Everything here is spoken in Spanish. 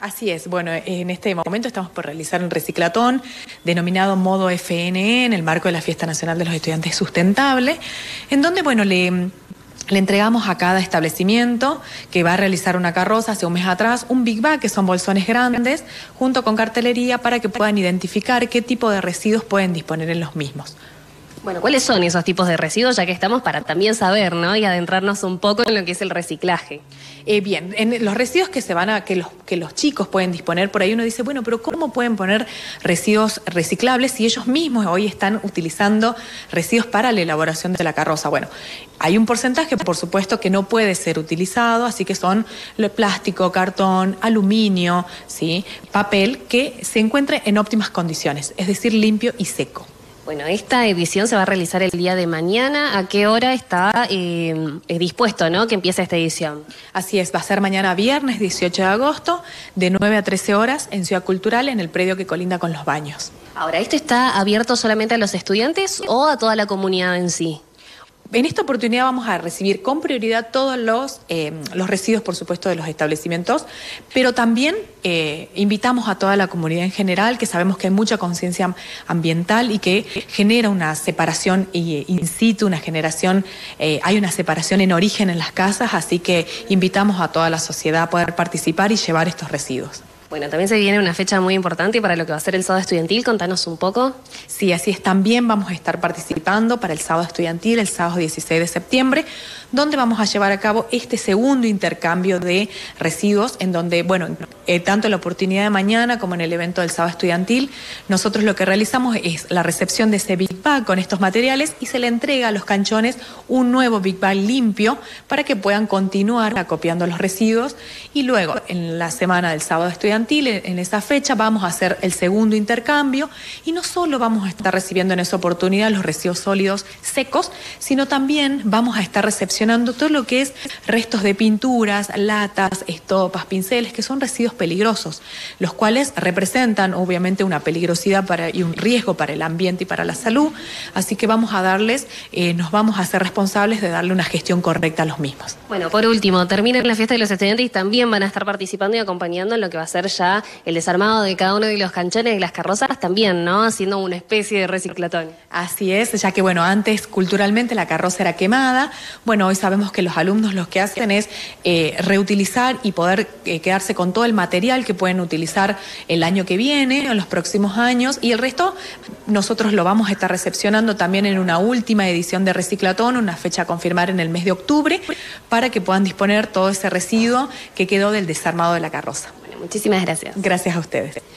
Así es, bueno, en este momento estamos por realizar un reciclatón denominado Modo FNE en el marco de la Fiesta Nacional de los Estudiantes Sustentable, en donde, bueno, le entregamos a cada establecimiento que va a realizar una carroza hace un mes atrás, un Big Bag, que son bolsones grandes, junto con cartelería para que puedan identificar qué tipo de residuos pueden disponer en los mismos. Bueno, ¿cuáles son esos tipos de residuos? Ya que estamos para también saber, ¿no? Y adentrarnos un poco en lo que es el reciclaje. Bien, en los residuos que los chicos pueden disponer, por ahí uno dice, bueno, pero ¿cómo pueden poner residuos reciclables si ellos mismos hoy están utilizando residuos para la elaboración de la carroza? Bueno, hay un porcentaje, por supuesto, que no puede ser utilizado, así que son plástico, cartón, aluminio, ¿sí? Papel, que se encuentre en óptimas condiciones, es decir, limpio y seco. Bueno, esta edición se va a realizar el día de mañana. ¿A qué hora está dispuesto, ¿no?, que empiece esta edición? Así es, va a ser mañana viernes 18 de agosto, de 9 a 13 horas en Ciudad Cultural, en el predio que colinda con los baños. Ahora, ¿esto está abierto solamente a los estudiantes o a toda la comunidad en sí? En esta oportunidad vamos a recibir con prioridad todos los residuos, por supuesto, de los establecimientos, pero también invitamos a toda la comunidad en general, que sabemos que hay mucha conciencia ambiental y que genera una separación in situ, hay una separación en origen en las casas, así que invitamos a toda la sociedad a poder participar y llevar estos residuos. Bueno, también se viene una fecha muy importante para lo que va a ser el sábado estudiantil. Contanos un poco. Sí, así es. También vamos a estar participando para el sábado estudiantil, el sábado 16 de septiembre, donde vamos a llevar a cabo este segundo intercambio de residuos, en donde, bueno, tanto en la oportunidad de mañana como en el evento del sábado estudiantil, nosotros lo que realizamos es la recepción de ese Big Bag con estos materiales y se le entrega a los canchones un nuevo Big Bag limpio para que puedan continuar acopiando los residuos. Y luego, en la semana del sábado estudiantil, en esa fecha vamos a hacer el segundo intercambio y no solo vamos a estar recibiendo en esa oportunidad los residuos sólidos secos, sino también vamos a estar recepcionando todo lo que es restos de pinturas, latas, estopas, pinceles, que son residuos peligrosos, los cuales representan obviamente una peligrosidad y un riesgo para el ambiente y para la salud, así que vamos a darles, nos vamos a hacer responsables de darle una gestión correcta a los mismos. Bueno, por último, termina la fiesta de los estudiantes y también van a estar participando y acompañando en lo que va a ser ya el desarmado de cada uno de los canchones y las carrozas también, ¿no? Haciendo una especie de reciclatón. Así es, ya que bueno, antes culturalmente la carroza era quemada, bueno, hoy sabemos que los alumnos lo que hacen es reutilizar y poder quedarse con todo el material que pueden utilizar el año que viene o los próximos años, y el resto nosotros lo vamos a estar recepcionando también en una última edición de reciclatón, una fecha a confirmar en el mes de octubre, para que puedan disponer todo ese residuo que quedó del desarmado de la carroza. Muchísimas gracias. Gracias a ustedes.